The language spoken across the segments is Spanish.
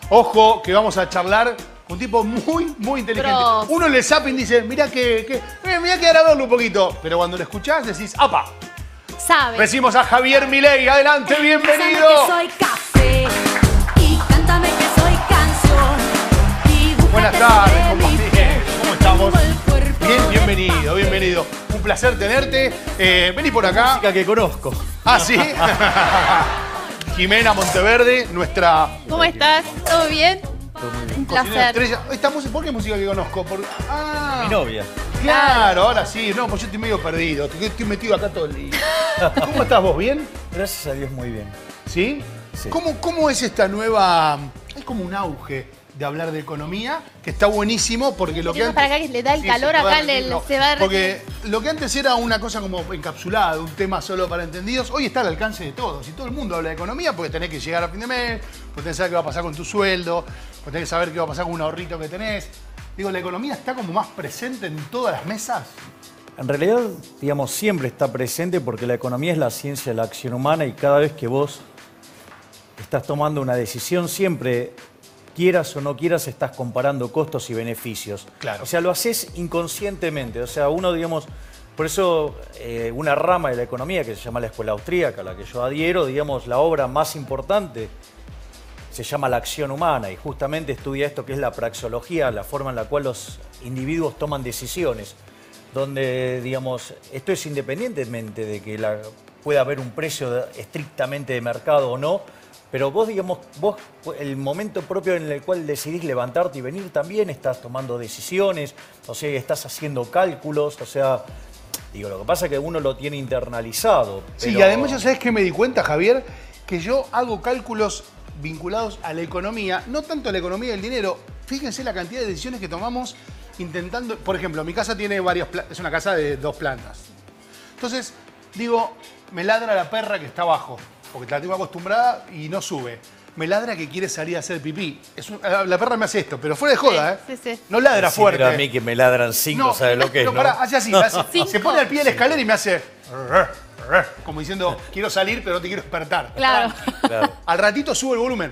Ojo, que vamos a charlar con un tipo muy inteligente. Pros. Uno en el zapping dice, mirá que ahora verlo un poquito. Pero cuando lo escuchás decís, ¡apa! Sabe. Recibimos a Javier Milei. Adelante, bienvenido. Que soy café y cántame que soy canción. Buenas tardes, compañeros. ¿Cómo estamos? Bien, bienvenido. Un placer tenerte. Vení por acá. Música que conozco. Ah, ¿sí? Jimena Monteverde, nuestra ¿Cómo estás? ¿Todo bien? Un cocinera placer. estrella. Esta música, ¿por qué música que conozco? Mi novia. Claro, ahora sí. No, pues yo estoy medio perdido. Estoy metido acá todo el día. ¿Cómo estás vos? ¿Bien? Gracias a Dios, muy bien. ¿Sí? Sí. ¿Cómo es esta nueva...? Hay como un auge de hablar de economía, que está buenísimo, porque lo que Venimos para acá que le da el calor se va a acá, derretir, no. se va a derretir. Porque lo que antes era una cosa como encapsulada, un tema solo para entendidos, hoy está al alcance de todos. Y todo el mundo habla de economía porque tenés que llegar a fin de mes, porque tenés que saber qué va a pasar con tu sueldo, porque tenés que saber qué va a pasar con un ahorrito que tenés. Digo, la economía está como más presente en todas las mesas. En realidad, digamos, siempre está presente porque la economía es la ciencia de la acción humana y cada vez que vos estás tomando una decisión, siempre, quieras o no quieras, estás comparando costos y beneficios. Claro. O sea, lo haces inconscientemente. O sea, uno, digamos, por eso una rama de la economía que se llama la Escuela Austríaca, a la que yo adhiero, digamos, la obra más importante se llama La acción humana y justamente estudia esto que es la praxeología, la forma en la cual los individuos toman decisiones, donde, digamos, esto es independientemente de que pueda haber un precio estrictamente de mercado o no, pero vos, digamos, el momento propio en el cual decidís levantarte y venir también estás tomando decisiones, o sea, estás haciendo cálculos, o sea, digo, lo que pasa es que uno lo tiene internalizado. Sí, pero... y además ya sabés que me di cuenta, Javier, que yo hago cálculos vinculados a la economía, no tanto a la economía del dinero. Fíjense la cantidad de decisiones que tomamos intentando... Por ejemplo, mi casa tiene es una casa de 2 plantas. Entonces, digo, me ladra la perra que está abajo, porque la tengo acostumbrada y no sube. Me ladra que quiere salir a hacer pipí. La perra me hace esto, pero fuera de joda, ¿eh? Sí. No ladra Sí, fuerte. pero a mí que me ladran 5, ¿sabes lo que es? No, ¿no? pará, hace así, hace. Cinco. Se pone al pie de la escalera y me hace... Como diciendo, quiero salir, pero no te quiero despertar. Claro. Claro. Al ratito subo el volumen.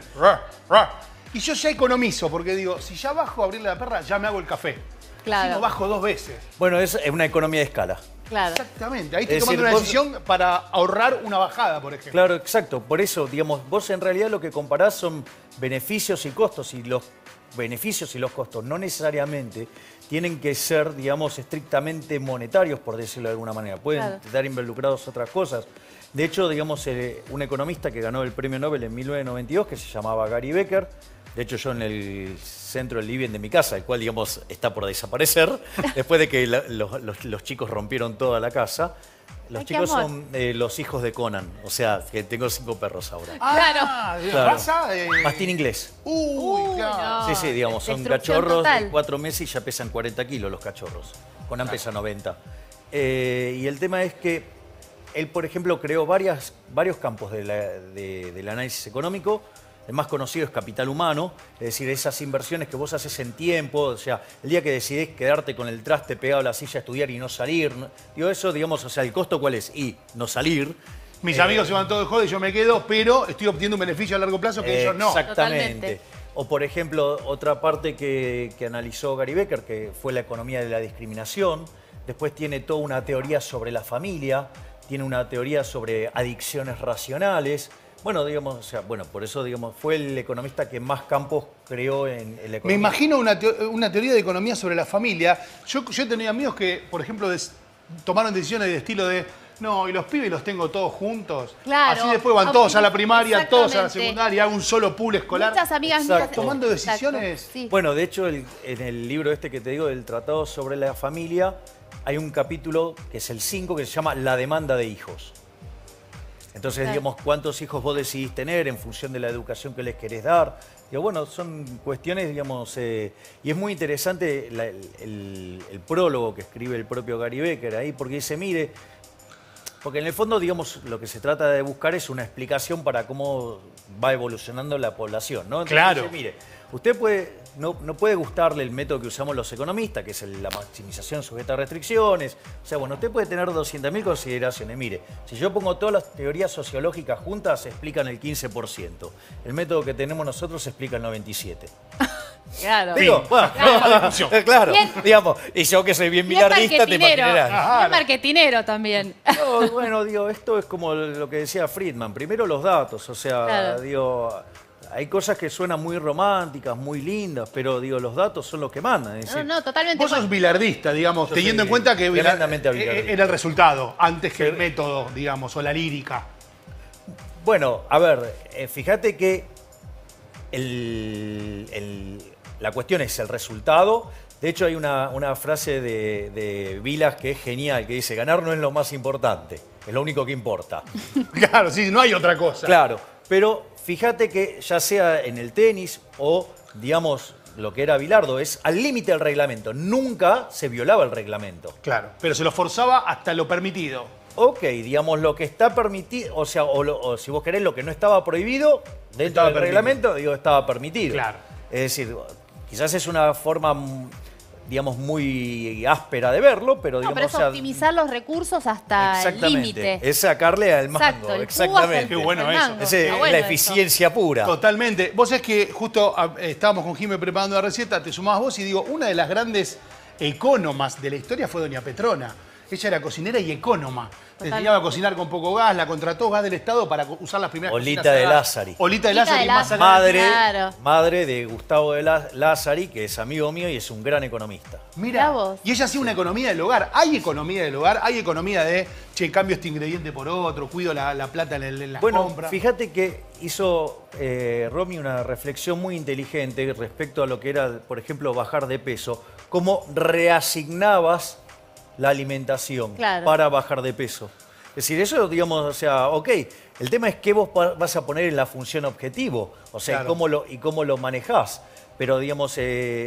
Y yo ya economizo, porque digo, si ya bajo a abrirle a la perra, ya me hago el café. Claro. Si no, bajo 2 veces. Bueno, es una economía de escala. Claro. Exactamente. Ahí estoy Es tomando decir, una vos- decisión para ahorrar una bajada, por ejemplo. Claro, exacto. Por eso, digamos, vos en realidad lo que comparás son beneficios y costos, y los beneficios y los costos no necesariamente tienen que ser, digamos, estrictamente monetarios, por decirlo de alguna manera. Pueden Claro. estar involucrados otras cosas. De hecho, digamos, un economista que ganó el premio Nobel en 1992, que se llamaba Gary Becker, de hecho yo en el centro del living de mi casa, el cual, digamos, está por desaparecer, después de que los chicos rompieron toda la casa. Los Ay, qué chicos amor. son los hijos de Conan, o sea, que tengo 5 perros ahora. Ah, ¿de Claro. raza? Mastín inglés. Uy, claro. no. Sí, digamos, son Destrucción cachorros total. de 4 meses y ya pesan 40 kilos los cachorros. Conan pesa 90. Y el tema es que él, por ejemplo, creó varios campos del análisis económico. El más conocido es capital humano, es decir, esas inversiones que vos haces en tiempo, o sea, el día que decidís quedarte con el traste pegado a la silla a estudiar y no salir, ¿no? Digo, eso, digamos, o sea, ¿el costo cuál es? Y no salir. Mis amigos se van todos de joda y yo me quedo, pero estoy obteniendo un beneficio a largo plazo que ellos no. Exactamente. Totalmente. O, por ejemplo, otra parte que analizó Gary Becker, que fue la economía de la discriminación. Después tiene toda una teoría sobre la familia, tiene una teoría sobre adicciones racionales. Bueno, digamos, o sea, bueno, por eso, digamos, fue el economista que más campos creó en la economía. Me imagino una teoría de economía sobre la familia. Yo he tenido amigos que, por ejemplo, tomaron decisiones de estilo de no, y los pibes los tengo todos juntos. Claro. Así después van todos a la primaria, todos a la Exactamente. secundaria, hago un solo pool escolar. Muchas amigas Exacto. mías. Tomando Exacto. decisiones. Sí. Bueno, de hecho, en el libro este que te digo, del Tratado sobre la Familia, hay un capítulo que es el 5, que se llama La demanda de hijos. Entonces, Claro. digamos, ¿cuántos hijos vos decidís tener en función de la educación que les querés dar? Digo, bueno, son cuestiones, digamos, y es muy interesante el prólogo que escribe el propio Gary Becker ahí, porque dice, mire, porque en el fondo, digamos, lo que se trata de buscar es una explicación para cómo va evolucionando la población, ¿no? Entonces, Claro. dice, mire, usted puede no puede gustarle el método que usamos los economistas, que es la maximización sujeta a restricciones. O sea, bueno, usted puede tener 200.000 consideraciones. Mire, si yo pongo todas las teorías sociológicas juntas, se explican el 15%. El método que tenemos nosotros explica el 97%. Claro. Digo, bueno, claro, Bien. digamos, y yo que soy bien Bien bilardista, te marketinero. imaginarás. Bien marketinero también. No, bueno, digo, esto es como lo que decía Friedman. Primero los datos, o sea, Claro. digo, hay cosas que suenan muy románticas, muy lindas, pero digo, los datos son los que mandan. Es No, decir, no, totalmente. Vos sos bilardista, digamos, Yo teniendo soy en cuenta que tremendamente bilardista. era el resultado, antes que el Sí. método, digamos, o la lírica. Bueno, a ver, fíjate que la cuestión es el resultado. De hecho, hay una frase de Vilas que es genial, que dice, ganar no es lo más importante, es lo único que importa. Claro, sí, no hay otra cosa. Claro, pero fíjate que ya sea en el tenis o, digamos, lo que era Bilardo, es al límite del reglamento. Nunca se violaba el reglamento. Claro, pero se lo forzaba hasta lo permitido. Ok, digamos, lo que está permitido, o sea, o si vos querés, lo que no estaba prohibido dentro Estaba del permitido. reglamento, digo, estaba permitido. Claro. Es decir, quizás es una forma, digamos, muy áspera de verlo, pero No, digamos, pero es o sea, optimizar los recursos hasta el límite. es sacarle al mango, Exacto, el exactamente. Qué bueno al eso. mango. Ese Está es bueno la eso. eficiencia pura. Totalmente. Vos es que justo estábamos con Jimé preparando la receta, te sumabas vos y digo, una de las grandes ecónomas de la historia fue doña Petrona. Ella era cocinera y ecónoma. Te Totalmente. enseñaba a cocinar con poco gas, la contrató gas del Estado para usar las primeras Olita cocinas a de gas. Lázari. Olita de Olita Lázari, de más Lázari. allá. Madre, Claro. madre de Gustavo de Lázari, que es amigo mío y es un gran economista. Mira, Mirá vos. y ella hacía una economía del hogar. Hay economía del hogar, hay economía de, che, cambio este ingrediente por otro, cuido la plata en la Bueno, compra. fíjate que hizo Romy una reflexión muy inteligente respecto a lo que era, por ejemplo, bajar de peso. Cómo reasignabas la alimentación Claro. para bajar de peso. Es decir, eso, digamos, o sea, ok, el tema es qué vos vas a poner en la función objetivo, o sea, Claro. y cómo lo manejás. Pero, digamos,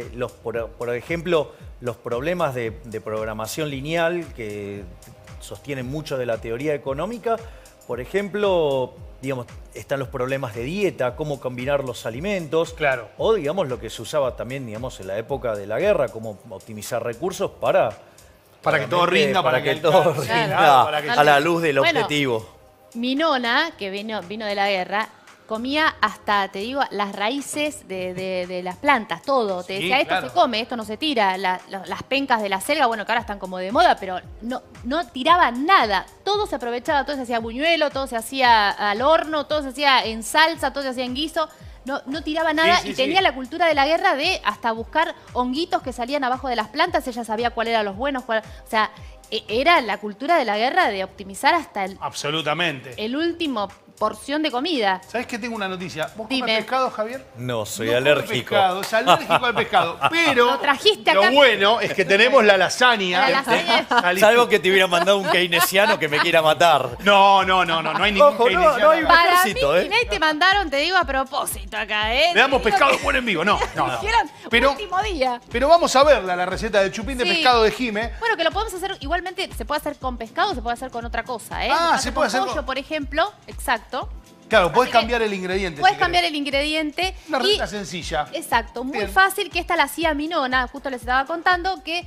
por ejemplo, los problemas de programación lineal que sostienen mucho de la teoría económica, por ejemplo, digamos, están los problemas de dieta, cómo combinar los alimentos. Claro. O, digamos, lo que se usaba también, digamos, en la época de la guerra, cómo optimizar recursos para Para que todo rinda, para que todo Claro, rinda para que- a la luz del Bueno, objetivo. Mi nona, que vino de la guerra, comía hasta, te digo, las raíces de las plantas, todo. Te Sí, decía, esto claro. se come, esto no se tira. Las pencas de la selga, bueno, que ahora están como de moda, pero no tiraban nada. Todo se aprovechaba, todo se hacía buñuelo, todo se hacía al horno, todo se hacía en salsa, todo se hacía en guiso. No tiraba nada sí, y sí. tenía la cultura de la guerra de hasta buscar honguitos que salían abajo de las plantas. Ella sabía cuál eran los buenos, o sea, era la cultura de la guerra de optimizar hasta Absolutamente. el último porción de comida. ¿Sabés que tengo una noticia? ¿Vos Dime. comes pescado, Javier? No, soy No come alérgico. pescado, es alérgico al pescado. Pero Lo trajiste lo acá. bueno es que tenemos la lasaña. La lasaña. Salvo que te hubiera mandado un keynesiano que me quiera matar. No hay ningún Ojo, keynesiano. no hay- Para ejército, mí, ¿eh? Inés, te mandaron, te digo a propósito acá, ¿eh? Le damos Te digo pescado que- bueno en vivo. No. Dijeron, Pero, último día. pero vamos a verla, la receta del chupín de Sí. pescado de Jime. Bueno, que lo podemos hacer, igualmente se puede hacer con pescado, se puede hacer con otra cosa, ¿eh? Ah, Lo se hace puede con hacer pollo, con- por ejemplo, exacto. Claro, podés Así que cambiar el ingrediente. Puedes si cambiar querés. el ingrediente. Una y- receta sencilla. Exacto, muy Bien. fácil, que esta la hacía mi nona, justo les estaba contando que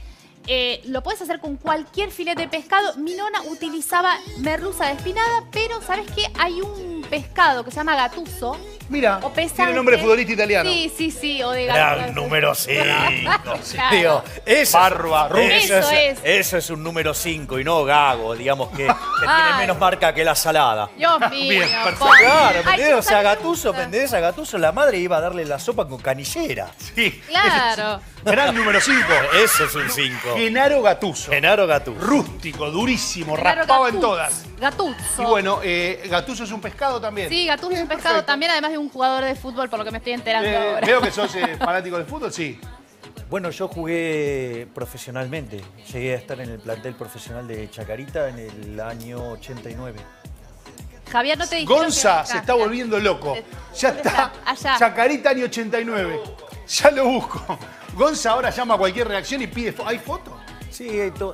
lo puedes hacer con cualquier filete de pescado. Mi nona utilizaba merluza de espinada, pero ¿sabes qué? Hay un pescado que se llama gatuso. Mira, O pesante. tiene nombre de futbolista italiano. Sí, o de Era gatuso. el número 5. Claro. Digo, Bárbaro. Eso es un número 5 y no Gago, digamos que tiene Ay. menos marca que la salada. Dios mío. Bien, perfecto. pobre. Claro, Ay, ¿entendés? O sea, a mí me Gatuso, gusta. ¿entendés? A Gatuso la madre iba a darle la sopa con canillera. Sí. Claro. Gran número 5. Eso es un 5. Genaro Gatuso. Genaro Gatuso. Rústico, durísimo, Claro, raspaba en gatuso. todas. Gatuso. Y bueno, Gatuso es un pescado también. Sí, gatuso es Bien, un pescado perfecto. también, además de un jugador de fútbol, por lo que me estoy enterando ahora. Veo que sos fanático del fútbol, sí. Bueno, yo jugué profesionalmente. Llegué a estar en el plantel profesional de Chacarita en el año 89. Javier, no te dijeron Gonza que- se está volviendo loco. Ya ¿Dónde está. Allá. Chacarita año 89. Ya lo busco. Gonza ahora llama a cualquier reacción y pide. ¿Hay fotos? Sí,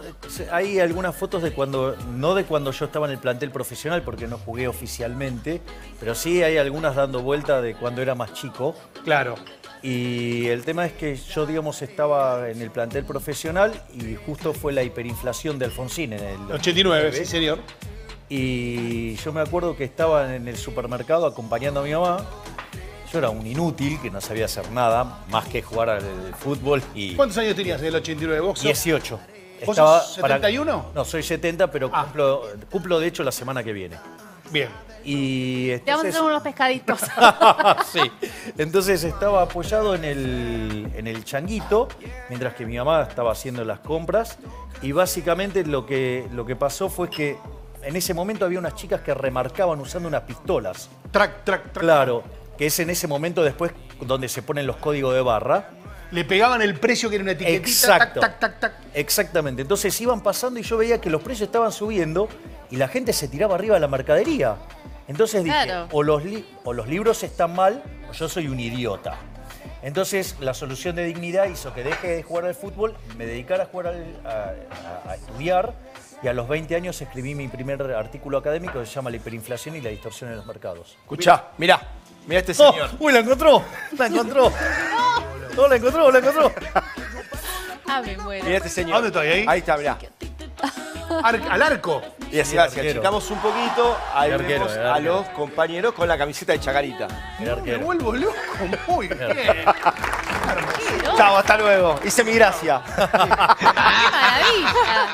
hay algunas fotos de cuando, no de cuando yo estaba en el plantel profesional, porque no jugué oficialmente, pero sí hay algunas dando vuelta de cuando era más chico. Claro. Y el tema es que yo, digamos, estaba en el plantel profesional y justo fue la hiperinflación de Alfonsín en el 89, sí, señor. Y yo me acuerdo que estaba en el supermercado acompañando a mi mamá. Yo era un inútil, que no sabía hacer nada, más que jugar al fútbol. Y ¿Cuántos años tenías en el 89 vos? 18. ¿Vos sos 71? No, soy 70, pero cumplo de hecho la semana que viene. Bien. Y Te vamos a hacer unos pescaditos. sí. Entonces estaba apoyado en el changuito, mientras que mi mamá estaba haciendo las compras. Y básicamente lo que pasó fue que en ese momento había unas chicas que remarcaban usando unas pistolas. Track, track, track. Claro, que es en ese momento después donde se ponen los códigos de barra. Le pegaban el precio que era una etiquetita. Exacto. Tac, tac, tac, tac. Exactamente. Entonces iban pasando y yo veía que los precios estaban subiendo y la gente se tiraba arriba de la mercadería. Entonces dije, Claro. o los libros están mal o yo soy un idiota. Entonces la solución de dignidad hizo que deje de jugar al fútbol, me dedicara a jugar a estudiar y a los 20 años escribí mi primer artículo académico que se llama La hiperinflación y la distorsión en los mercados. Escuchá, mirá este señor. ¡Uy, la encontró! ¡La encontró! ¡No, la encontró, la encontró! Ah, me muero. Mirá este señor. ¿A dónde estoy? Ahí. Ahí está, mirá. Al arco. Y así, Sí, si arquero. achicamos un poquito, ahí El arquero, vemos el a arquero. los compañeros con la camiseta de Chacarita. El Me arquero. vuelvo loco. Muy bien. Chao, hasta luego. Hice mi gracia. ¡Qué maravilla!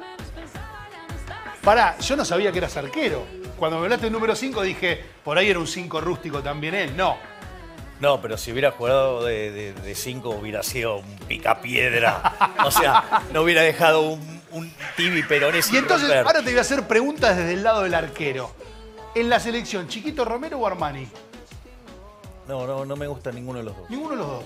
Pará, yo no sabía que eras arquero. Cuando me hablaste del número 5 dije, por ahí era un 5 rústico también él. No. No, pero si hubiera jugado de 5 hubiera sido un picapiedra. O sea, no hubiera dejado un tibi peroné sin Y entonces, romper. ahora te voy a hacer preguntas desde el lado del arquero. En la selección, ¿Chiquito Romero o Armani? No me gusta ninguno de los dos. Ninguno de los dos.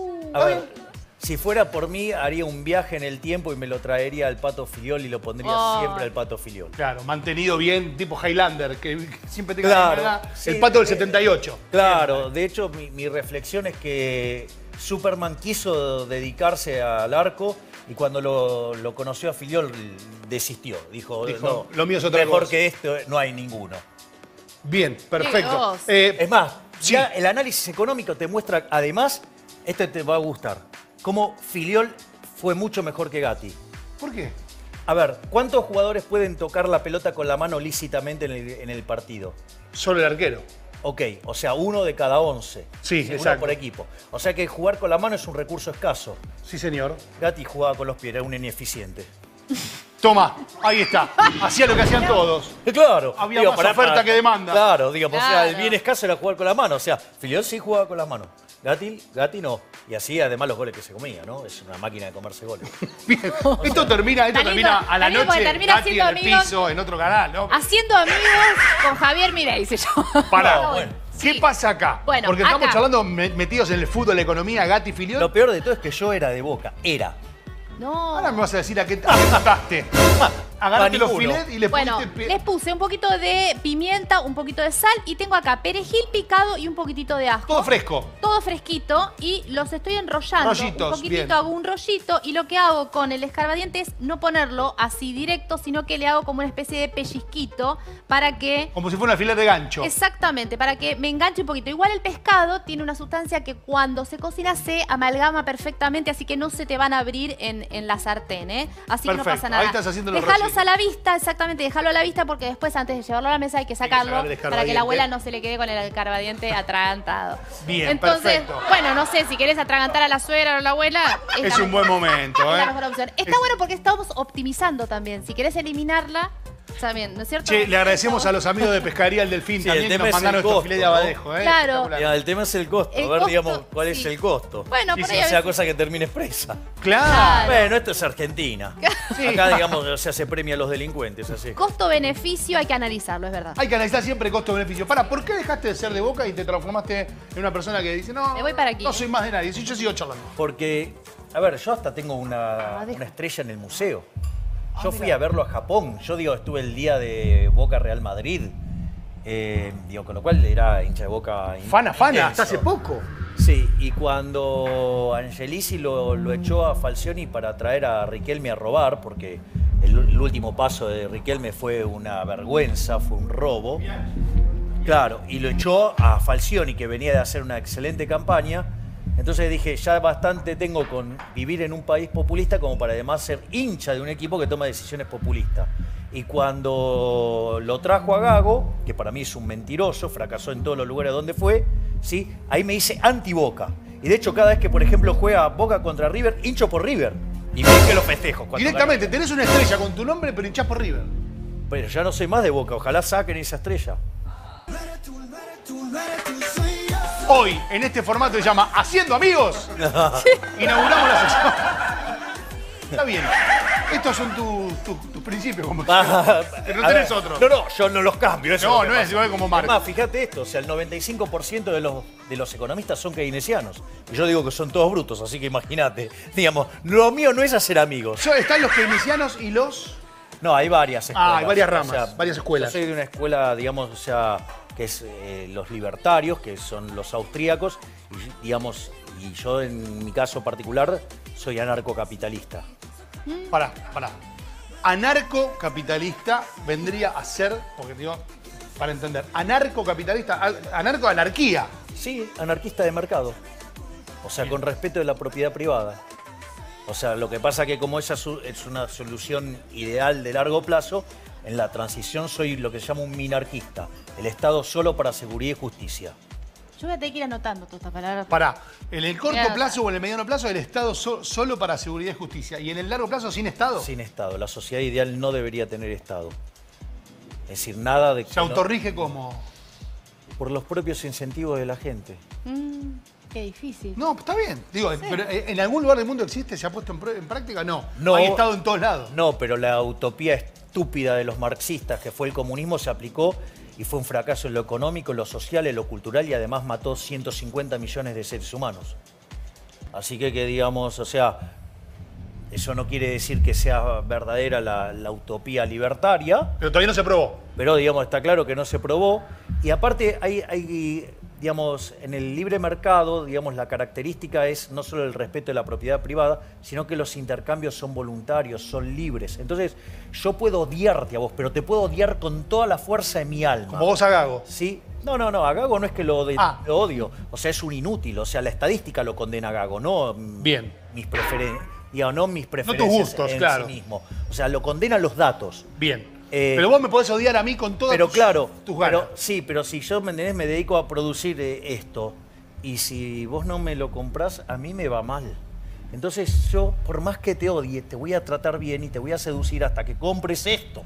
A ver, si fuera por mí, haría un viaje en el tiempo y me lo traería al Pato Filiol y lo pondría Oh. siempre al Pato Filiol. Claro, mantenido bien, tipo Highlander, que siempre tenga Claro, la sí. el pato del 78. Claro, de hecho, mi reflexión es que Superman quiso dedicarse al arco y cuando lo conoció a Filiol desistió. Dijo, Dijo, no, lo mío es otra mejor cosa". que esto no hay ninguno. Bien, perfecto. Dios. Es más, Sí. ya el análisis económico te muestra, además, esto te va a gustar, cómo Filiol fue mucho mejor que Gatti. ¿Por qué? A ver, ¿cuántos jugadores pueden tocar la pelota con la mano lícitamente en el partido? Solo el arquero. Ok, o sea, 1 de cada 11. Sí, uno exacto. por equipo. O sea que jugar con la mano es un recurso escaso. Sí, señor. Gatti jugaba con los pies, era un ineficiente. Toma, ahí está. Hacía lo que hacían todos. Claro. Había más oferta que demanda. Claro, digamos, o sea, el Claro. bien escaso era jugar con la mano. O sea, Filiol sí jugaba con las manos. Gatti no. Y así además los goles que se comía, ¿no? Es una máquina de comerse goles. Bien. Esto termina Está lindo, a la está lindo porque noche. termina Gatti siendo en el amigos. piso, en otro canal, ¿no? Haciendo amigos con Javier Milei, se llama. Pará. No, bueno. ¿Qué pasa acá? Bueno, Porque estamos acá. charlando metidos en el fútbol, la economía, Gatti, Filiol. Lo peor de todo es que yo era de Boca. Era. No. Ahora me vas a decir a qué mataste. Agarraste los ninguno. filets y le Bueno, pusiste... les puse un poquito de pimienta, un poquito de sal y tengo acá perejil picado y un poquitito de ajo. Todo fresco. Todo fresquito y los estoy enrollando. Rollitos, un poquitito bien. hago un rollito y lo que hago con el escarbadiente es no ponerlo así directo, sino que le hago como una especie de pellizquito para que... Como si fuera una filet de gancho. Exactamente, para que me enganche un poquito. Igual el pescado tiene una sustancia que cuando se cocina se amalgama perfectamente, así que no se te van a abrir en la sartén, ¿eh? Así que no Perfecto, pasa nada. ahí estás haciendo los Dejalos rollitos. a la vista, exactamente, déjalo a la vista porque después antes de llevarlo a la mesa hay que sacarlo sacar el para que escarbadiente. la abuela no se le quede con el escarbadiente atragantado. Bien, Entonces, perfecto. bueno, no sé, si querés atragantar a la suegra o a la abuela... Es la un buen mejor- momento, es ¿eh? la mejor opción. Está bueno porque estamos optimizando también. Si querés eliminarla, también, ¿no es cierto? Che, le agradecemos a los amigos de Pescadería El Delfín Sí, también el que tema nos es mandaron el estos costo, filets de ¿no? abadejo, ¿eh? Claro. Espectacular. Ya, el tema es el costo. El a ver, costo, digamos, cuál es sí. el costo. Bueno, Sí, por sí, ahí O a sea, veces- cosa que termine expresa. Claro. Bueno, esto es Argentina. Sí. Acá, digamos, se premia a los delincuentes, así. Costo-beneficio hay que analizarlo, es verdad. Hay que analizar siempre costo-beneficio. ¿Por qué dejaste de ser de Boca y te transformaste en una persona que dice, no, Me voy para aquí. no soy más de nadie? Si yo sigo charlando. Porque, a ver, yo hasta tengo una estrella en el museo. Yo fui a verlo a Japón. Yo, digo, estuve el día de Boca Real Madrid. Digo, con lo cual era hincha de Boca. Fana, intenso. hasta hace poco. Sí, y cuando Angelici lo echó a Falcioni para traer a Riquelme a robar, porque el último paso de Riquelme fue una vergüenza, fue un robo. Claro, y lo echó a Falcioni, que venía de hacer una excelente campaña. Entonces dije, ya bastante tengo con vivir en un país populista como para además ser hincha de un equipo que toma decisiones populistas. Y cuando lo trajo a Gago, que para mí es un mentiroso, fracasó en todos los lugares donde fue, ¿sí? Ahí me hice anti-Boca. Y de hecho, cada vez que, por ejemplo, juega Boca contra River, hincho por River. Y ven que lo festejo. Directamente, tenés una estrella con tu nombre, pero hinchás por River. Pero ya no soy más de Boca, ojalá saquen esa estrella. Hoy, en este formato que se llama Haciendo Amigos, inauguramos la sección. Está bien. Estos son tus principios, como que no tenés otro. No, yo no los cambio. Eso No, lo que no es pasa. igual como Marx. Además, fíjate esto, o sea, el 95% de los economistas son keynesianos. Y yo digo que son todos brutos, así que imagínate. Digamos, lo mío no es hacer amigos. Están los keynesianos y los... No, hay varias escuelas. hay varias ramas, varias escuelas. Yo soy de una escuela, digamos, o sea, que es los libertarios, que son los austríacos, y, digamos, y yo en mi caso particular soy anarcocapitalista. Pará. Anarcocapitalista vendría a ser, porque digo, para entender, anarcocapitalista, anarquía. Sí, anarquista de mercado. O sea, con respeto de la propiedad privada. O sea, lo que pasa que como esa es una solución ideal de largo plazo, en la transición soy lo que se llama un minarquista. El Estado solo para seguridad y justicia. Yo voy a tener que ir anotando todas estas palabras. Pará, en el corto Mira, plazo o en el mediano plazo el Estado solo para seguridad y justicia. ¿Y en el largo plazo sin Estado? Sin Estado. La sociedad ideal no debería tener Estado. Es decir, nada de... ¿Se autorrige como? Por los propios incentivos de la gente. Qué difícil. No, está bien. Digo, pero ¿en algún lugar del mundo existe? ¿Se ha puesto en práctica? No. No. Hay Estado en todos lados. No, pero la utopía estúpida de los marxistas, que fue el comunismo, se aplicó y fue un fracaso en lo económico, en lo social, en lo cultural y además mató 150 millones de seres humanos. Así que digamos, o sea, eso no quiere decir que sea verdadera la utopía libertaria. Pero todavía no se probó. Pero, digamos, está claro que no se probó. Y aparte hay, digamos, en el libre mercado, digamos, la característica es no solo el respeto de la propiedad privada, sino que los intercambios son voluntarios, son libres. Entonces, yo puedo odiarte a vos, pero te puedo odiar con toda la fuerza de mi alma. Como vos a Gago. ¿Sí? No, a Gago no es que lo odio. O sea, es un inútil. O sea, la estadística lo condena a Gago, no Bien. mis preferencias. Digamos, no mis preferencias gustos, en claro. sí mismo. O sea, lo condenan los datos. Bien. Pero vos me podés odiar a mí con todas tus ganas. Pero si yo me dedico a producir esto y si vos no me lo comprás, a mí me va mal. Entonces yo, por más que te odie, te voy a tratar bien y te voy a seducir hasta que compres esto.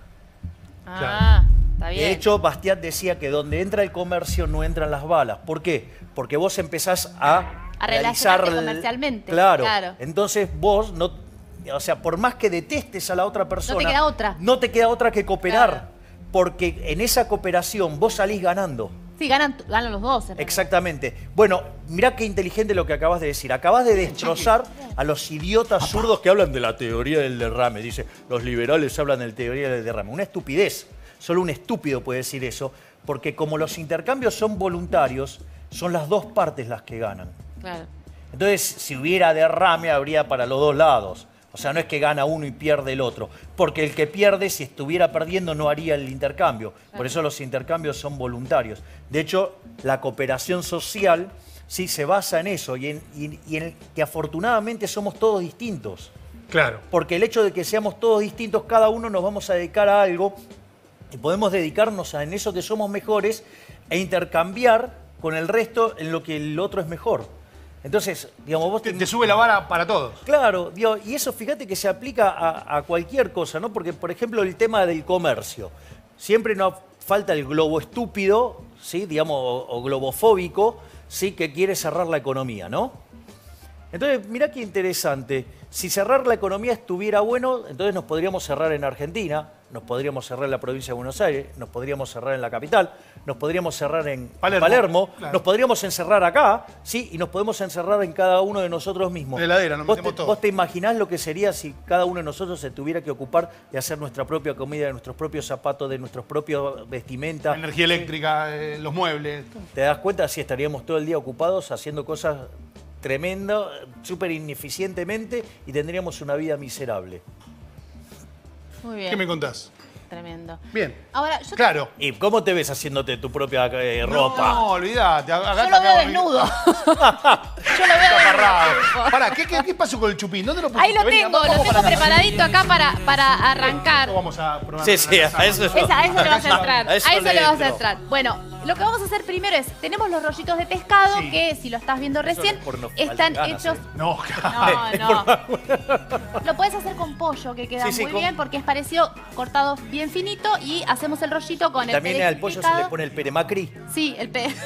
Está bien. De hecho, Bastiat decía que donde entra el comercio no entran las balas. ¿Por qué? Porque vos empezás a relacionarte comercialmente. Claro. Entonces vos no... O sea, por más que detestes a la otra persona... No te queda otra. No te queda otra que cooperar. Claro. Porque en esa cooperación vos salís ganando. Sí, ganan los dos. Exactamente. Bueno, mirá qué inteligente lo que acabas de decir. Acabas de destrozar a los idiotas zurdos que hablan de la teoría del derrame. Dice, los liberales hablan de la teoría del derrame. Una estupidez. Solo un estúpido puede decir eso. Porque como los intercambios son voluntarios, son las dos partes las que ganan. Claro. Entonces, si hubiera derrame, habría para los dos lados. O sea, no es que gana uno y pierde el otro. Porque el que pierde, si estuviera perdiendo, no haría el intercambio. Por eso los intercambios son voluntarios. De hecho, la cooperación social sí se basa en eso y en que afortunadamente somos todos distintos. Claro. Porque el hecho de que seamos todos distintos, cada uno nos vamos a dedicar a algo y podemos dedicarnos en eso que somos mejores e intercambiar con el resto en lo que el otro es mejor. Entonces, digamos, vos te sube la vara para todos. Claro, digo, y eso fíjate que se aplica a cualquier cosa, ¿no? Porque, por ejemplo, el tema del comercio. Siempre nos falta el globo estúpido, ¿sí? Digamos, o globofóbico, ¿sí? Que quiere cerrar la economía, ¿no? Entonces, mirá qué interesante. Si cerrar la economía estuviera bueno, entonces nos podríamos cerrar en Argentina, nos podríamos cerrar en la provincia de Buenos Aires, nos podríamos cerrar en la capital, nos podríamos cerrar en Palermo, claro. Nos podríamos encerrar acá, ¿sí? Y nos podemos encerrar en cada uno de nosotros mismos. La heladera, nos metemos todo. ¿Vos te imaginás lo que sería si cada uno de nosotros se tuviera que ocupar de hacer nuestra propia comida, de nuestros propios zapatos, de nuestros propios vestimentas? La energía eléctrica, los muebles. ¿Te das cuenta si estaríamos todo el día ocupados haciendo cosas tremendas, súper ineficientemente y tendríamos una vida miserable? Muy bien. ¿Qué me contás? tremendo. Bien. Ahora, yo Claro. ¿Y cómo te ves haciéndote tu propia ropa? No, olvidate. Yo lo veo desnudo. Yo lo veo desnudo. Pará, ¿qué pasó con el chupín? ¿Dónde lo pusiste? Ahí lo Vení, tengo, vamos lo tengo para acá. preparadito acá para arrancar. Vamos a probar. Sí, sí, a eso yo. A eso le vas a entrar. A A eso eso le le vas a entro. entrar. Bueno, lo que vamos a hacer primero es, tenemos los rollitos de pescado Sí. que, si lo estás viendo recién, por no están falta ganas, hechos... No, No. Lo puedes hacer con pollo, que queda Sí, sí, muy con- bien, porque es parecido, cortado bien finito, y hacemos el rollito con el También al pollo se le pescado. pone el peremacri. Sí, el pe...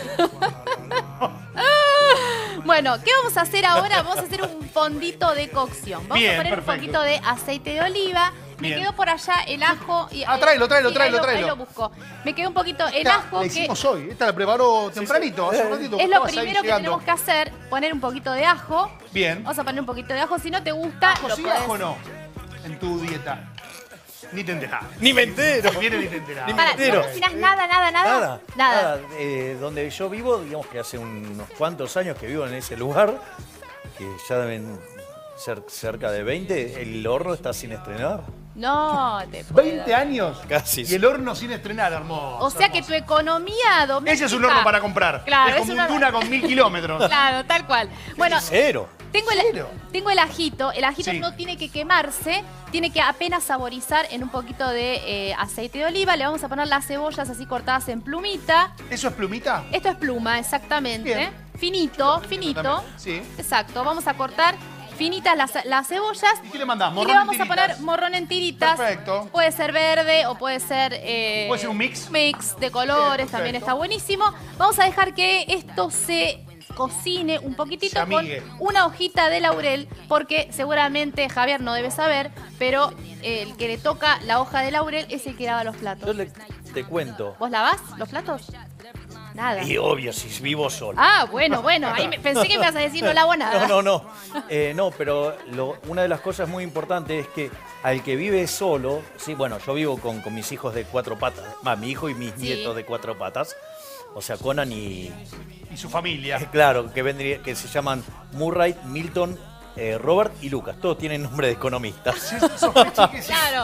Bueno, ¿qué vamos a hacer ahora? Vamos a hacer un fondito de cocción. Vamos Bien, a poner perfecto. un poquito de aceite de oliva. Me Bien. quedó por allá el ajo. Y, Tráelo. Ahí lo busco. Me quedó un poquito el ajo La que hicimos hoy. Esta la preparó tempranito, hace un ratito. es lo estabas ahí primero que llegando. tenemos que hacer. Poner un poquito de ajo. Bien. Vamos a poner un poquito de ajo. Si no te gusta, ¿Ajo lo sí, podés- ajo no? En tu dieta. Ni te enterás. Ni me entero. Viene ni te enterás. Ni me Para, entero. ¿no cocinás nada? Nada. Donde yo vivo, digamos que hace unos cuantos años que vivo en ese lugar, que ya deben ser cerca de 20, el horno está sin estrenar. No, te puedo. 20 años. Casi. Y el horno sin estrenar, hermoso. O sea que tu economía doméstica... Ese es un horno para comprar. Claro, es como es un un Duna con 1000 kilómetros. Claro, tal cual. Bueno, Cero. ¿Cero? tengo el ajito. El ajito Sí. no tiene que quemarse, tiene que apenas saborizar en un poquito de aceite de oliva. Le vamos a poner las cebollas así cortadas en plumita. ¿Eso es plumita? Esto es pluma, exactamente. Bien. Finito. también. Sí. Exacto. Vamos a cortar finitas las cebollas. ¿Y qué le mandás? Y ¿Morrón le en vamos a tiritas? poner morrón en tiritas. Perfecto. Puede ser verde o puede ser... ¿Puede ser un mix? Mix de colores, Bien, también perfecto. está buenísimo. Vamos a dejar que esto se cocine un poquitito Se con amigue. una hojita de laurel, porque seguramente Javier no debe saber, pero el que le toca la hoja de laurel es el que lava los Yo platos. te cuento. ¿Vos lavás los platos? Nada. Y obvio, si vivo solo. Ah, bueno. Ahí pensé que me ibas a decir no lavo nada. No. No, pero una de las cosas muy importantes es que al que vive solo, sí, bueno, yo vivo con mis hijos de 4 patas, mi hijo y mis Sí. nietos de 4 patas, o sea, Conan y, Y su familia. claro, que se llaman Murray, Milton, Robert y Lucas. Todos tienen nombre de economistas. Sospeché que sí. Claro.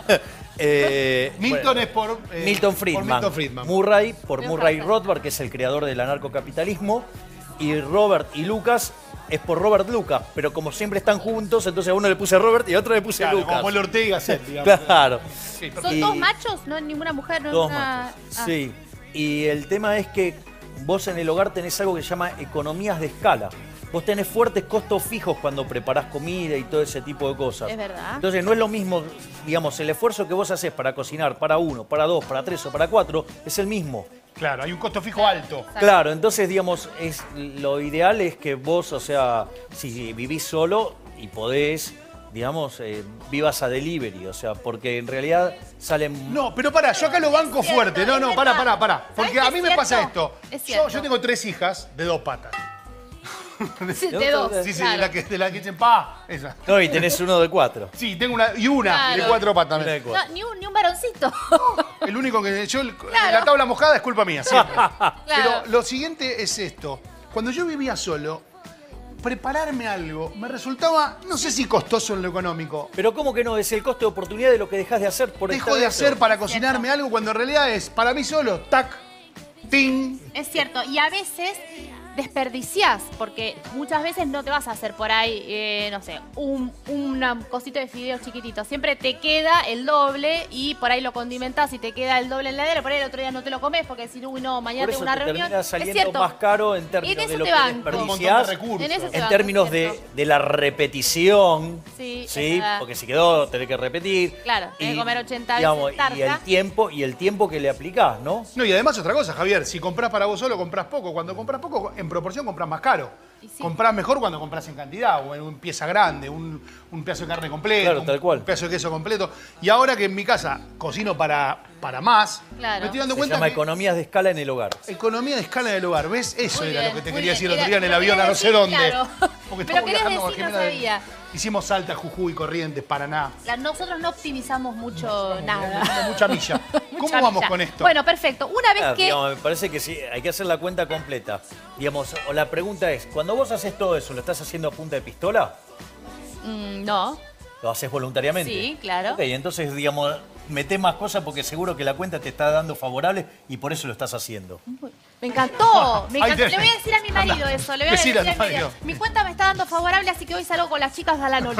Milton Bueno, es por... Milton Friedman. Por Milton Friedman. Murray por Me Murray encanta. Rothbard, que es el creador del anarcocapitalismo. Y Robert y Lucas es por Robert Lucas. Pero como siempre están juntos, entonces a uno le puse Robert y a otro le puse Claro, Lucas. como el Ortega Gasset, digamos. Claro. Sí, perfecto. ¿Son Y- todos machos? ¿No ninguna mujer? ¿No Todos ninguna- machos. Ah. Sí. Y el tema es que vos en el hogar tenés algo que se llama economías de escala. Vos tenés fuertes costos fijos cuando preparás comida y todo ese tipo de cosas. Es verdad. Entonces no es lo mismo, digamos, el esfuerzo que vos haces para cocinar para 1, para 2, para 3 o para 4 es el mismo. Claro, hay un costo fijo alto. Exacto. Claro, entonces, digamos, lo ideal es que vos, o sea, si vivís solo y podés, digamos, vivas a delivery, o sea, porque en realidad salen... No, pero pará, yo acá lo banco Es cierto, fuerte. No, es no, verdad. pará. Porque ¿Sabés a qué mí es me pasa cierto? esto. Es cierto. Yo tengo 3 hijas de 2 patas. Sí, de dos. Sí, sí, claro. de la que dicen pa, esa. No, y tenés uno de 4. Sí, tengo una y una Claro. de 4 patas. Una de también. cuatro. No, ni un varoncito. El único que yo, Claro. la tabla mojada es culpa mía, siempre. Claro. Pero lo siguiente es esto. Cuando yo vivía solo, prepararme algo me resultaba, no sé si costoso en lo económico. Pero ¿cómo que no? Es el coste de oportunidad de lo que dejás de hacer por Dejo estar de dentro. hacer para cocinarme algo cuando en realidad es para mí solo, tac, ting. Es cierto, y a veces desperdiciás, porque muchas veces no te vas a hacer por ahí, no sé, una cosita de fideos chiquititos. Siempre te queda el doble y por ahí lo condimentás y te queda el doble en la heladera. Por ahí el otro día no te lo comes porque si no, uy, no, mañana Por tengo eso una te reunión. termina Es saliendo cierto. más caro en En términos eso de lo te que banco. Un montón de desperdiciás, recursos. En eso te en banco, términos es de, cierto. de la repetición, Sí, es ¿sí? verdad. Porque si quedó, tenés que repetir. Claro, tenés que comer 80 digamos, veces tarta. y el tiempo que le aplicás, ¿no? No, y además otra cosa, Javier, si comprás para vos solo, comprás poco. Cuando comprás poco, en proporción comprás más caro. Y sí. Comprás mejor cuando compras en cantidad o en una pieza grande, un pedazo de carne completo, Claro, tal cual. un pedazo de queso completo. Y ahora que en mi casa cocino para más, Claro. me estoy dando Se cuenta llama que economías de escala en el hogar. economía de escala del hogar, ¿ves? Eso Muy era bien, lo que te muy quería bien. decir el otro Era- día en el lo avión a quería no sé decir, dónde. claro. Porque Pero estamos querías viajando con decir, no Jimena de- sabía. Hicimos Salta, Jujuy, Corrientes, Paraná. Nosotros no optimizamos mucho nada. Tenemos mucha milla. ¿Cómo Mucha vamos milla. con esto? Bueno, perfecto. Una vez que... Digamos, me parece que sí, hay que hacer la cuenta completa. Digamos, o la pregunta es, cuando vos haces todo eso, ¿lo estás haciendo a punta de pistola? No. ¿Lo haces voluntariamente? Sí, claro. Ok, entonces, digamos, meté más cosas porque seguro que la cuenta te está dando favorable y por eso lo estás haciendo. Me encantó, me Ahí encantó. tenés. Le voy a decir a mi marido eso, le voy a Decile decir a a tu mi marido. marido. Mi cuenta me está dando favorable, así que hoy salgo con las chicas a la noche.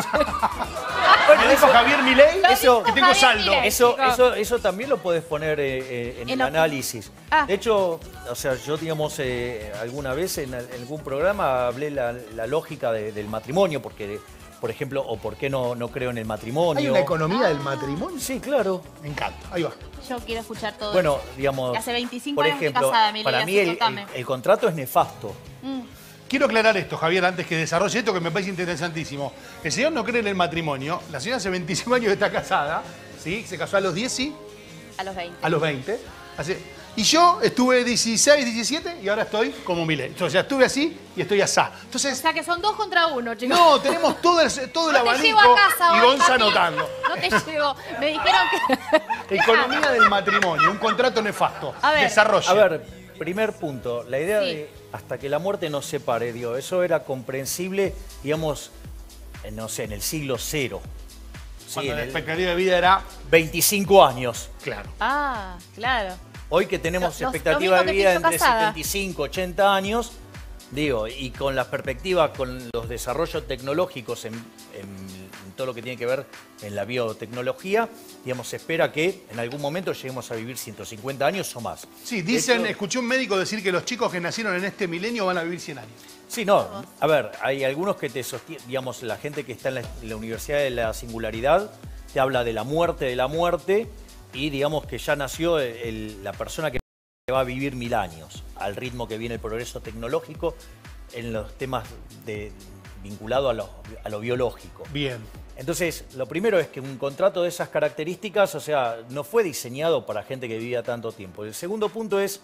Me dijo Javier Milei Lo dijo que tengo Javier saldo. Milei. Eso también lo puedes poner en el lo- análisis. Ah. De hecho, o sea, yo, digamos, alguna vez en algún programa hablé la lógica del matrimonio, porque, por ejemplo, o por qué no creo en el matrimonio. ¿Hay una economía del matrimonio? Sí, claro. Me encanta. Ahí va. Yo quiero escuchar todo Bueno, eso. digamos, Hace 25 por años que ejemplo, casada, Milei, para así mí que contame. el contrato es nefasto. Quiero aclarar esto, Javier, antes que desarrolle esto, que me parece interesantísimo. El señor no cree en el matrimonio. La señora hace 25 años que está casada. ¿Sí? Se casó a los 10, sí. A los 20. A los 20. Y yo estuve 16, 17 y ahora estoy como Milei. O sea, estuve así y estoy asá. O Entonces, sea que son 2 contra 1, chicos. no, tenemos todo el No te abanico llevo a casa y hoy, Gonza papi. anotando. No te llevo. Me dijeron que... Economía del matrimonio, un contrato nefasto. A ver. Desarrollo. A ver, primer punto, la idea Sí. de hasta que la muerte nos separe, digo, eso era comprensible, digamos, no sé, en el siglo cero. Sí, Cuando en la el expectativa de vida era... 25 años. Claro. Ah, claro. Hoy que tenemos Lo expectativa mismo de que vida pienso entre casada. 75, 80 años, digo, y con las perspectivas, con los desarrollos tecnológicos en todo lo que tiene que ver en la biotecnología, digamos, se espera que en algún momento lleguemos a vivir 150 años o más. Sí, dicen, De hecho, escuché un médico decir que los chicos que nacieron en este milenio van a vivir 100 años. sí, no, a ver, hay algunos que te sostienen, digamos, la gente que está en la Universidad de la Singularidad te habla de la muerte y digamos que ya nació la persona que va a vivir 1000 años, al ritmo que viene el progreso tecnológico en los temas vinculados a lo biológico. Bien. Entonces, lo primero es que un contrato de esas características, o sea, no fue diseñado para gente que vivía tanto tiempo. El segundo punto es,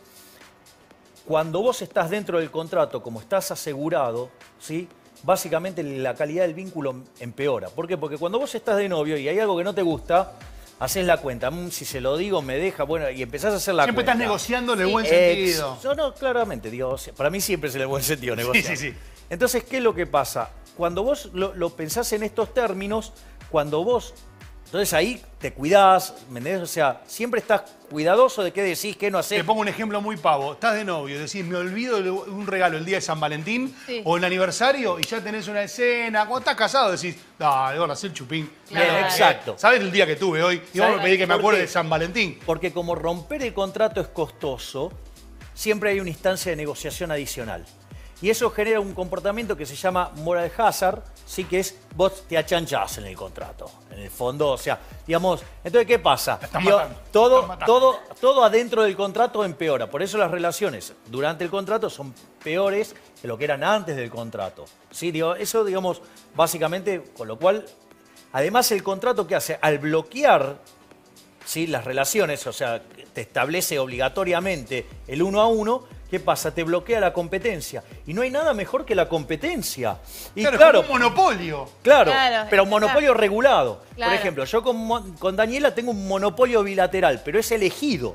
cuando vos estás dentro del contrato, como estás asegurado, ¿sí? Básicamente la calidad del vínculo empeora. ¿Por qué? Porque cuando vos estás de novio y hay algo que no te gusta, haces la cuenta. Si se lo digo, me deja, bueno, y empezás a hacer la Siempre cuenta. estás negociando en el Sí. buen sentido. No, claramente, digo, para mí siempre es en el buen sentido negociar. sí. Entonces, ¿qué es lo que pasa? Cuando vos lo pensás en estos términos, cuando vos... Entonces ahí te cuidás, ¿me entendés? O sea, siempre estás cuidadoso de qué decís, qué no Te hacés. pongo un ejemplo muy pavo. Estás de novio, decís, me olvido de un regalo el día de San Valentín Sí. o el aniversario y ya tenés una escena. Cuando estás casado decís, dale, bueno, hacé el chupín. Claro. Exacto. ¿Sabes el día que tuve hoy? Y vos me ¿Sabes pedí que me por acuerde qué? de San Valentín. Porque como romper el contrato es costoso, siempre hay una instancia de negociación adicional. Y eso genera un comportamiento que se llama moral hazard, sí, que es vos te achanchás en el contrato, en el fondo, o sea, digamos, entonces ¿qué pasa? están Digo, matando, te están matando. todo adentro del contrato empeora, por eso las relaciones durante el contrato son peores que lo que eran antes del contrato. Sí, digo, eso, digamos, básicamente, con lo cual, además el contrato que hace al bloquear, ¿sí?, las relaciones, o sea, te establece obligatoriamente el 1 a 1, ¿qué pasa? Te bloquea la competencia. Y no hay nada mejor que la competencia. Y Claro, claro, es como un monopolio. claro, Claro, pero un monopolio regulado. Claro. Por ejemplo, yo con Daniela tengo un monopolio bilateral, pero es elegido.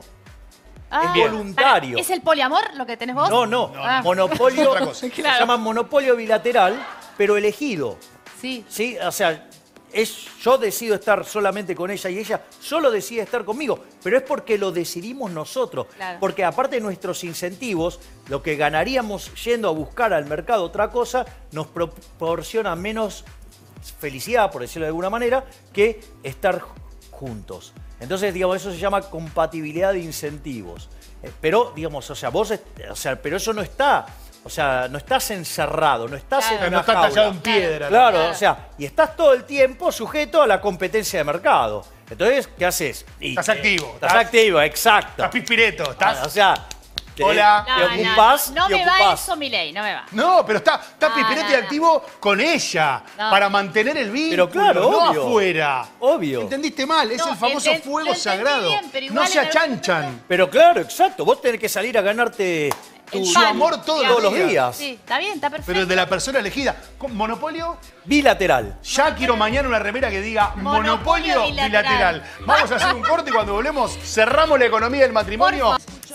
Ah, Es voluntario. ¿Es el poliamor lo que tenés vos? No. Ah. Monopolio, Es otra cosa. se Claro. llama monopolio bilateral, pero elegido. Sí. ¿Sí? O sea, yo decido estar solamente con ella y ella solo decide estar conmigo, pero es porque lo decidimos nosotros. Claro. Porque aparte de nuestros incentivos, lo que ganaríamos yendo a buscar al mercado otra cosa, nos proporciona menos felicidad, por decirlo de alguna manera, que estar juntos. Entonces, digamos, eso se llama compatibilidad de incentivos. Pero, digamos, o sea, pero eso no está, o sea, no estás encerrado, no estás Claro. en una No está jaula. tallado en piedra. Claro, Claro. o sea, y estás todo el tiempo sujeto a la competencia de mercado. Entonces, ¿qué haces? Estás activo, Estás estás- activo, exacto. Estás pispireto, estás... O sea, te, Hola. te ocupás, no te me va ocupás. eso, Milei, no me va. No, pero está No, pispirete no, activo con ella No. para mantener el vínculo, Pero claro, no obvio. afuera. Obvio. Entendiste mal, es No, el famoso lo fuego entendí sagrado. bien, pero No igual se en algún achanchan. Pero claro, exacto. Vos tenés que salir a ganarte El Su pan, amor todos digamos. todos los días. Sí, está bien, está perfecto. Pero de la persona elegida. Con Monopolio, Bilateral. ya quiero mañana una remera que diga Monopolio Monopolio bilateral. bilateral. Vamos a hacer un corte y cuando volvemos cerramos la economía del matrimonio. Por favor.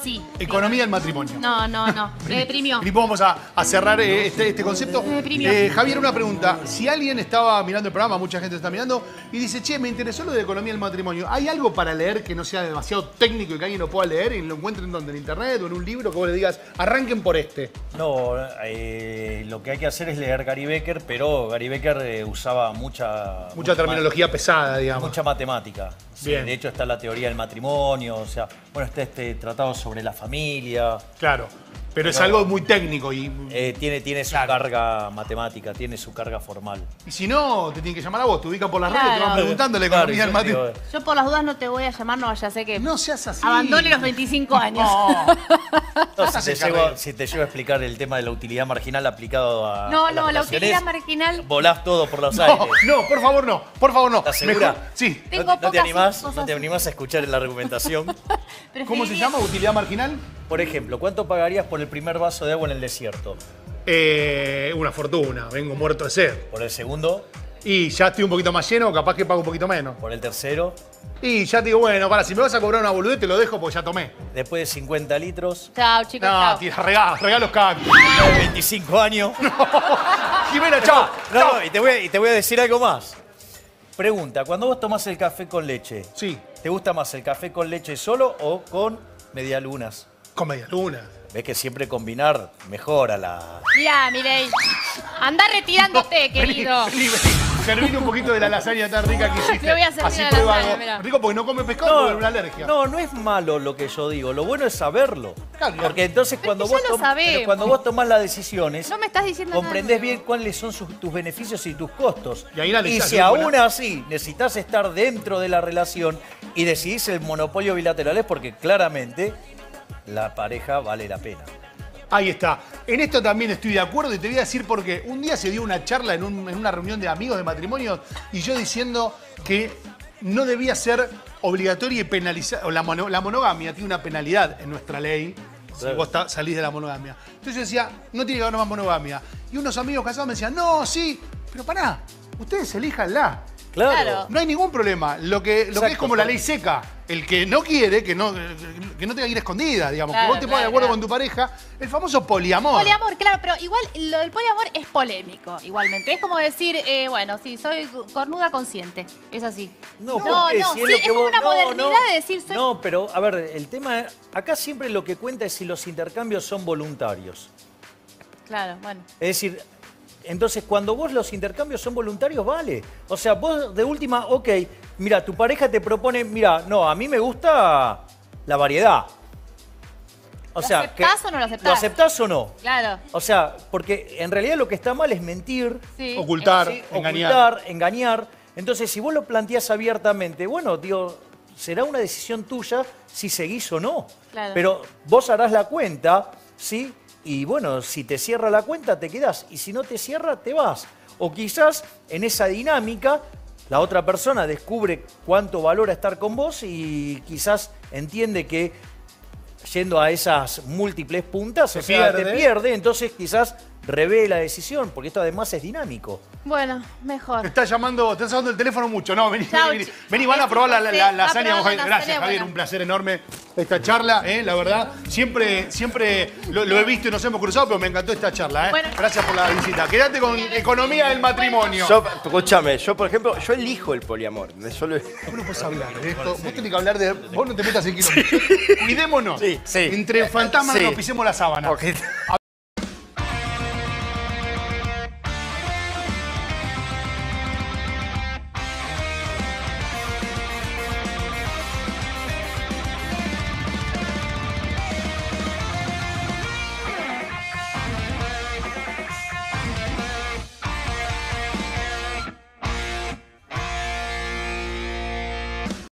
Sí. Economía del matrimonio. No. Me deprimió. Y vamos a cerrar este concepto. Me deprimió. Javier, una pregunta. Si alguien estaba mirando el programa, mucha gente está mirando, y dice, che, me interesó lo de economía del matrimonio, ¿hay algo para leer que no sea demasiado técnico y que alguien lo pueda leer y lo encuentren donde? ¿En internet o en un libro que vos le digas, arranquen por este? No, lo que hay que hacer es leer Gary Becker, pero Gary Becker usaba mucha terminología pesada, digamos. mucha matemática. Sí, Bien. de hecho está la teoría del matrimonio, o sea, bueno, está este tratado sobre la familia. Claro. Pero es algo muy técnico y Tiene su carga matemática, tiene su carga formal. si no, te tienen que llamar a vos, te ubican por las redes, te van Claro. preguntando la Claro, economía del yo matrimonio. digo, Yo por las dudas no te voy a llamar, no vaya a ser que No seas así. abandone los 25 años. No. no, si te llevo a explicar el tema de la utilidad marginal aplicado a No, a las la relaciones, utilidad marginal. volás todo por los aires. No, por favor no, por favor no. ¿Estás segura? Mejor- sí. Tengo ¿No te pocas animás? cosas. ¿No te animás a escuchar la argumentación? ¿Cómo se Preferiría- llama? ¿Utilidad marginal? Por ejemplo, ¿cuánto pagarías por el primer vaso de agua en el desierto? Una fortuna, vengo muerto de sed. ¿Por el segundo? Y ya estoy un poquito más lleno, capaz que pago un poquito menos. ¿Por el tercero? Y ya te digo, bueno, para, si me vas a cobrar una boludez, te lo dejo porque ya tomé. Después de 50 litros, Chao, chicos, No, chao. tira, regalos cada. 25 años. Jimena, chao. chao. No, y te voy a decir algo más. Pregunta, cuando vos tomás el café con leche, Sí, ¿te gusta más el café con leche solo o con medialunas? con media luna. Ves que siempre combinar mejora la... Mirá, Milei. Anda retirándote, querido. Vení. Servile un poquito de la lasaña tan rica que hiciste. Le voy a servir Así la prueba lasaña, algo. mirá. Rico porque no come pescado por una alergia. no es malo lo que yo digo, lo bueno es saberlo. Claro. Porque entonces cuando que vos, ya lo sabemos. pero cuando vos tomás las decisiones, No me estás diciendo nada comprendés nuevo. bien cuáles son tus beneficios y tus costos. Y ahí la y analizás, si es aún buena. así necesitas estar dentro de la relación y decidís el monopolio bilateral es porque claramente la pareja vale la pena. Ahí está. En esto también estoy de acuerdo y te voy a decir por qué. Un día se dio una charla en una reunión de amigos de matrimonios y yo diciendo que no debía ser obligatoria y penalizada. La monogamia tiene una penalidad en nuestra ley si Claro. vos salís de la monogamia. Entonces yo decía, no tiene que haber más monogamia. Y unos amigos casados me decían, no, sí, pero pará, ustedes elíjanla. Claro. No hay ningún problema. Lo que es Exacto, como la claro. ley seca. El que no quiere, que no tenga que ir escondida, digamos. Claro, que vos te pongas de acuerdo claro. con tu pareja. El famoso poliamor. Poliamor, claro, pero igual lo del poliamor es polémico, igualmente. Es como decir, bueno, sí, soy cornuda consciente. Es así. No, no, ¿por qué? no, Si sí, lo es que como vos- una no, modernidad no. de decir soy... No, pero a ver, el tema, acá siempre lo que cuenta es si los intercambios son voluntarios. Claro, bueno. Es decir, entonces cuando vos los intercambios son voluntarios, vale. O sea, vos de última, ok, mira, tu pareja te propone, mira, no, a mí me gusta la variedad. O ¿Lo sea, aceptás o no lo aceptás? ¿Lo aceptás o no? Claro. O sea, porque en realidad lo que está mal es mentir, Sí. Ocultar, sí, engañar. ocultar, engañar. Entonces, si vos lo planteás abiertamente, bueno, digo, será una decisión tuya si seguís o no. Claro. Pero vos harás la cuenta, ¿sí? Y bueno, si te cierra la cuenta, te quedás. Y si no te cierra, te vas. O quizás en esa dinámica, la otra persona descubre cuánto valora estar con vos y quizás entiende que yendo a esas múltiples puntas, o sea, pierde. te pierde, entonces quizás revé la decisión, porque esto además es dinámico. Bueno, mejor. Te estás llamando el teléfono mucho. No, vení, Chau, vení. chicos. Vení, van a probar la Sí, lasaña. va a probar la Gracias, lasaña, Javier. bueno. Un placer enorme esta charla, la verdad. Siempre lo he visto y nos hemos cruzado, pero me encantó esta charla. Bueno. Gracias por la visita. Quédate con economía del matrimonio. Escúchame, yo por ejemplo, yo elijo el poliamor. Yo lo- Vos no podés hablar de esto. Vos tenés que hablar de. Vos no te metas en kilómetros. Cuidémonos. Sí, sí. Entre fantasmas Sí. nos pisemos la sábana. Ok.